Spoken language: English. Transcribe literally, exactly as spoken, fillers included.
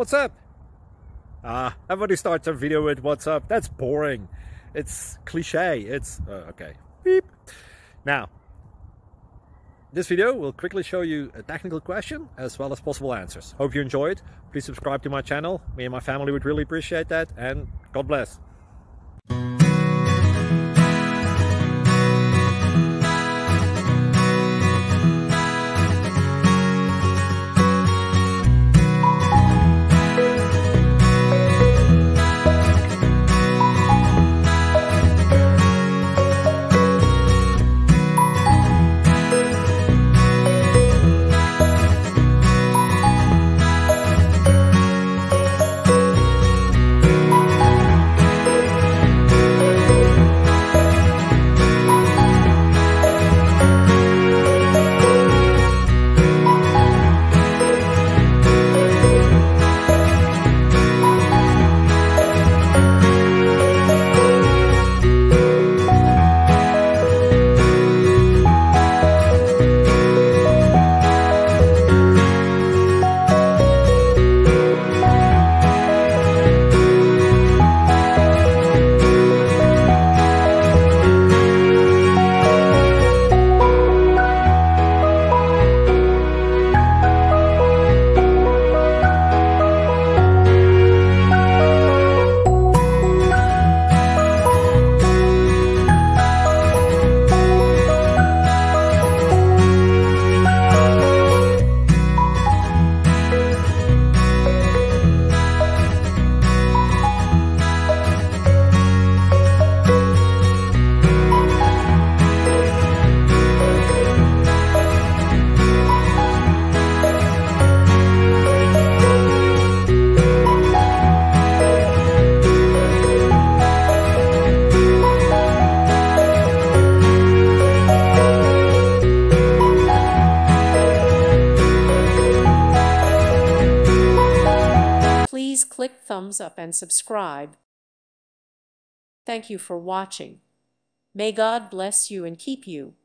what's up? Ah, everybody starts their video with what's up. That's boring. It's cliche. It's, uh, okay. Beep. Now, this video will quickly show you a technical question as well as possible answers. Hope you enjoy it. Please subscribe to my channel. Me and my family would really appreciate that, and God bless. Please click thumbs up and subscribe. Thank you for watching. May God bless you and keep you.